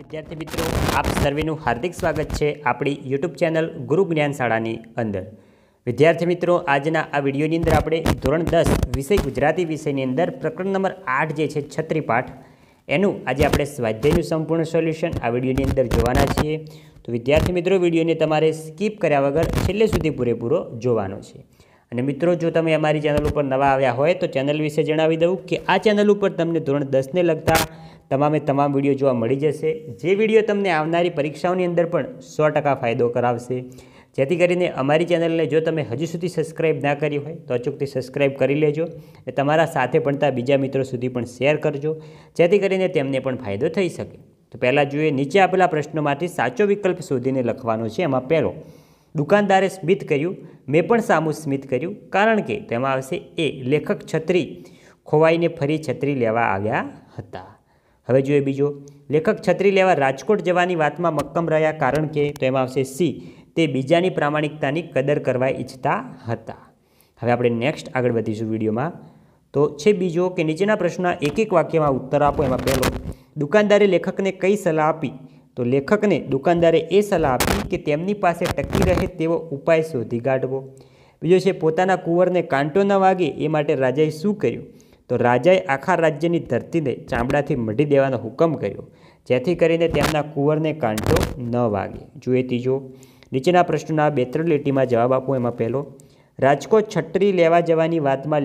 વિદ્યાર્થી મિત્રો, આપ સર્વેનું હાર્દિક સ્વાગત છે આપણી યુટ્યુબ ચેનલ ગુરુ જ્ઞાન શાળાની અંદર। વિદ્યાર્થી મિત્રો, આજના આ વિડીયોની અંદર આપણે ધોરણ 10 વિષય ગુજરાતી વિષયની અંદર પ્રકરણ નંબર 8 જે છે છત્રી પાઠ, એનું આજે આપણે સ્વાધ્યાયનું સંપૂર્ણ સોલ્યુશન આ વિડીયોની અંદર જોવાના છીએ। તો વિદ્યાર્થી મિત્રો, વિડીયોને તમારે સ્કીપ કર્યા વગર છેલ્લે સુધી પૂરેપૂરો જોવાનો છે। અને મિત્રો, જો તમે અમારી ચેનલ ઉપર નવા આવ્યા હોય તો ચેનલ વિશે જણાવી દઉં કે આ ચેનલ ઉપર તમને ધોરણ 10ને લગતા તમામ વિડીયો જોવા મળી જશે, જે વિડીયો તમને આવનારી પરીક્ષાઓની અંદર પણ 100% ફાયદો કરાવશે। જેથી કરીને અમારી ચેનલને જો તમે હજુ સુધી સબસ્ક્રાઈબ ના કરી હોય તો અચૂકથી સબસ્ક્રાઈબ કરી લેજો અને તમારા સાથે ભણતા બીજા મિત્રો સુધી પણ શેર કરજો, જેથી કરીને તેમને પણ ફાયદો થઈ શકે। તો પહેલાં જોઈએ, નીચે આપેલા પ્રશ્નોમાંથી સાચો વિકલ્પ શોધીને લખવાનો છે। એમાં પહેલો, દુકાનદારે સ્મિત કર્યું, મેં પણ સામું સ્મિત કર્યું, કારણ કે તેમાં આવશે એ, લેખક છત્રી ખોવાઈને ફરી છત્રી લેવા આવ્યા હતા। હવે જોઈએ બીજો, લેખક છત્રી લેવા રાજકોટ જવાની વાતમાં મક્કમ રહ્યા, કારણ કે તો એમાં આવશે સી, તે બીજાની પ્રામાણિકતાની કદર કરવા ઈચ્છતા હતા। હવે આપણે નેક્સ્ટ આગળ વધીશું વિડીયોમાં। તો છે બીજો કે નીચેના પ્રશ્નના એક એક વાક્યમાં ઉત્તર આપો। એમાં પહેલો, દુકાનદારે લેખકને કઈ સલાહ આપી? તો લેખકને દુકાનદારે એ સલાહ આપી કે તેમની પાસે ટકી રહે તેવો ઉપાય શોધી કાઢવો। બીજો છે, પોતાના કુંવરને કાંટો ન વાગે એ માટે રાજાએ શું કર્યું? તો રાજાએ આખા રાજ્યની ધરતીને ચામડાથી મઢી દેવાનો હુકમ કર્યો, જેથી કરીને તેમના કુંવરને કાંટો ન વાગે। જોઈએ ત્રીજો, નીચેના પ્રશ્નોના 2-3 લીટીમાં જવાબ આપો। એમાં પહેલો, રાજકોટ છત્રી લેવા જવાની વાતમાં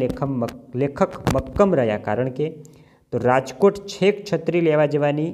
લેખક મક્કમ રહ્યા, કારણ કે તો રાજકોટ છેક છત્રી લેવા જવાની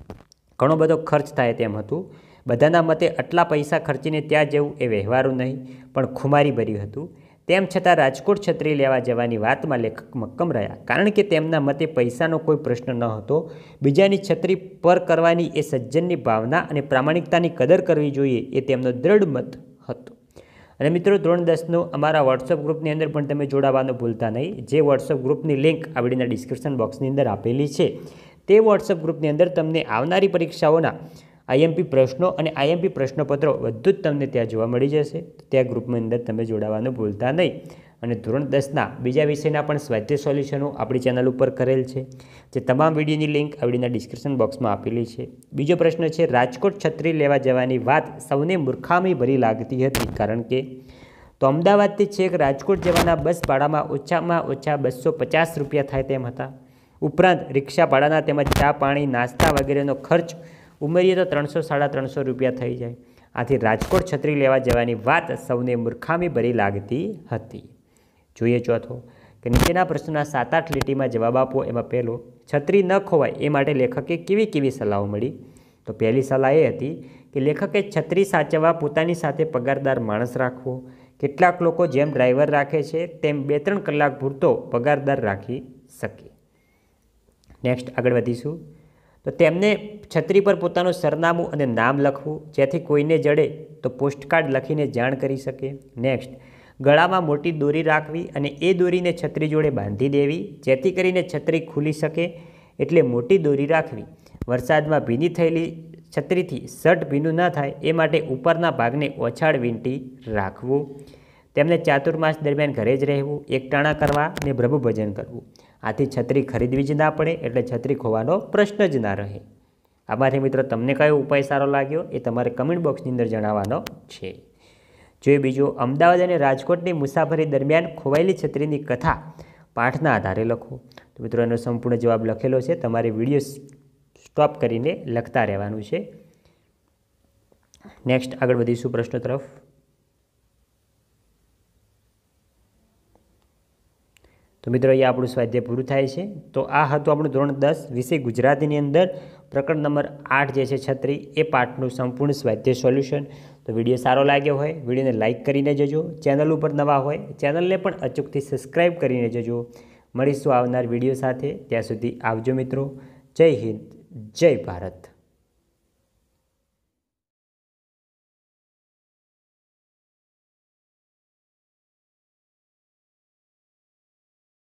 ઘણો બધો ખર્ચ થાય તેમ હતું। બધાના મતે આટલા પૈસા ખર્ચીને ત્યાં જવું એ વ્યવહારું નહીં પણ ખુમારી ભર્યું હતું। તેમ છતાં રાજકોટ છત્રી લેવા જવાની વાતમાં લેખક મક્કમ રહ્યા, કારણ કે તેમના મતે પૈસાનો કોઈ પ્રશ્ન ન હતો, બીજાની છત્રી પર કરવાની એ સજ્જનની ભાવના અને પ્રામાણિકતાની કદર કરવી જોઈએ એ તેમનો દ્રઢ મત હતો। અને મિત્રો, ધોરણ 10નો અમારા વોટ્સઅપ ગ્રુપની અંદર પણ તમે જોડાવાનું ભૂલતા નહીં, જે વોટ્સઅપ ગ્રુપની લિંક આ વિડીયોના ડિસ્ક્રિપ્શન બોક્સની અંદર આપેલી છે। તે વોટ્સઅપ ગ્રુપની અંદર તમને આવનારી પરીક્ષાઓના આઈએમપી પ્રશ્નો અને આઈએમપી પ્રશ્નપત્રો બધું જ તમને ત્યાં જોવા મળી જશે। ત્યાં ગ્રુપની અંદર તમે જોડાવાનું ભૂલતા નહીં। અને ધોરણ 10ના બીજા વિષયના પણ સ્વાધ્યાય સોલ્યુશનો આપણી ચેનલ ઉપર કરેલ છે, જે તમામ વિડીયોની લિંક આ વિડીયોના ડિસ્ક્રિપ્શન બોક્સમાં આપેલી છે। બીજો પ્રશ્ન છે, રાજકોટ છત્રી લેવા જવાની વાત સૌને મૂર્ખામી ભરી લાગતી હતી, કારણ કે તો અમદાવાદથી છેક રાજકોટ જવાના બસ ભાડામાં ઓછામાં ઓછા 250 રૂપિયા થાય તેમ હતા। ઉપરાંત રિક્ષા ભાડાના તેમજ ચા પાણી નાસ્તા વગેરેનો ખર્ચ ઉમેરીએ તો 300-350 રૂપિયા થઈ જાય। આથી રાજકોટ છત્રી લેવા જવાની વાત સૌને મૂર્ખામી ભરી લાગતી હતી। જોઈએ ચોથો, કે નીચેના પ્રશ્નોના 7-8 લીટીમાં જવાબ આપો। એમાં પહેલો, છત્રી ન ખોવાય એ માટે લેખકે કેવી સલાહો મળી? તો પહેલી સલાહ એ હતી કે લેખકે છત્રી સાચવવા પોતાની સાથે પગારદાર માણસ રાખવો। કેટલાક લોકો જેમ ડ્રાઈવર રાખે છે તેમ 2-3 કલાક પૂરતો પગારદાર રાખી શકે। નેક્સ્ટ આગળ વધીશું। તો તેમને છત્રી પર પોતાનું સરનામું અને નામ લખવું, જેથી કોઈને જડે તો પોસ્ટકાર્ડ લખીને જાણ કરી શકે। નેક્સ્ટ, ગળામાં મોટી દોરી રાખવી અને એ દોરીને છત્રી જોડે બાંધી દેવી, જેથી કરીને છત્રી ખુલી શકે એટલે મોટી દોરી રાખવી। વરસાદમાં ભીની થયેલી છત્રીથી શર્ટ ભીનું ન થાય એ માટે ઉપરના ભાગને ઓછાળ વીંટી રાખવું। તેમને ચાતુર્માસ દરમિયાન ઘરે જ રહેવું, એકટાણા કરવા અને પ્રભુ ભજન કરવું। આથી છત્રી ખરીદવી જ ના પડે, એટલે છત્રી ખોવાનો પ્રશ્ન જ ના રહે। આમાંથી મિત્રો તમને કયો ઉપાય સારો લાગ્યો એ તમારે કમેન્ટ બોક્સની અંદર જણાવવાનો છે। જોઈએ બીજો, અમદાવાદ અને રાજકોટની મુસાફરી દરમિયાન ખોવાયેલી છત્રીની કથા પાઠના આધારે લખો। તો મિત્રો, એનો સંપૂર્ણ જવાબ લખેલો છે, તમારે વિડીયો સ્ટોપ કરીને લખતા રહેવાનું છે। નેક્સ્ટ આગળ વધીશું પ્રશ્નો તરફ। તો મિત્રો, અહીંયા આપણું સ્વાધ્યાય પૂરું થાય છે। તો આ હતું આપણું ધોરણ 10 વિષય ગુજરાતીની અંદર પ્રકરણ નંબર 8 જે છે છત્રી, એ પાઠનું સંપૂર્ણ સ્વાધ્યાય સોલ્યુશન। તો વિડીયો સારો લાગ્યો હોય વિડીયોને લાઇક કરીને જજો, ચેનલ ઉપર નવા હોય ચેનલને પણ અચૂકથી સબસ્ક્રાઈબ કરીને જજો। મળીશું આવનાર વિડીયો સાથે, ત્યાં સુધી આવજો મિત્રો। જય હિન્દ, જય ભારત।